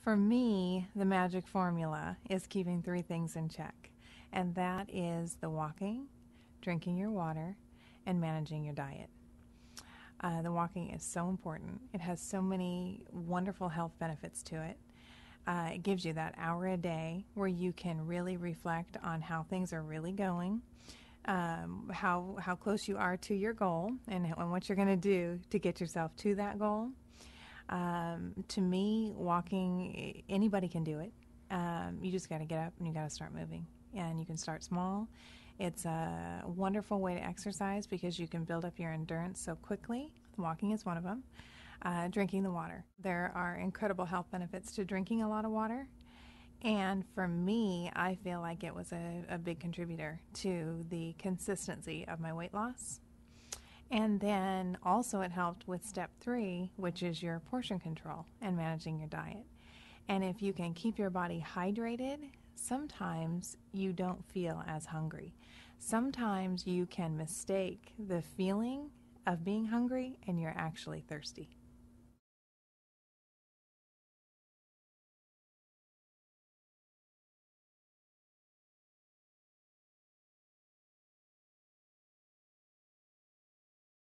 For me, the magic formula is keeping three things in check, and that is the walking, drinking your water, and managing your diet. The walking is so important. It has so many wonderful health benefits to it. It gives you that hour a day where you can really reflect on how things are really going, how close you are to your goal, and what you're going to do to get yourself to that goal. To me, walking, anybody can do it. You just got to get up and you got to start moving. And you can start small. It's a wonderful way to exercise because you can build up your endurance so quickly. Walking is one of them. Drinking the water. There are incredible health benefits to drinking a lot of water. And for me, I feel like it was a big contributor to the consistency of my weight loss. And then also it helped with step 3, which is your portion control and managing your diet. And if you can keep your body hydrated, sometimes you don't feel as hungry. Sometimes you can mistake the feeling of being hungry and you're actually thirsty.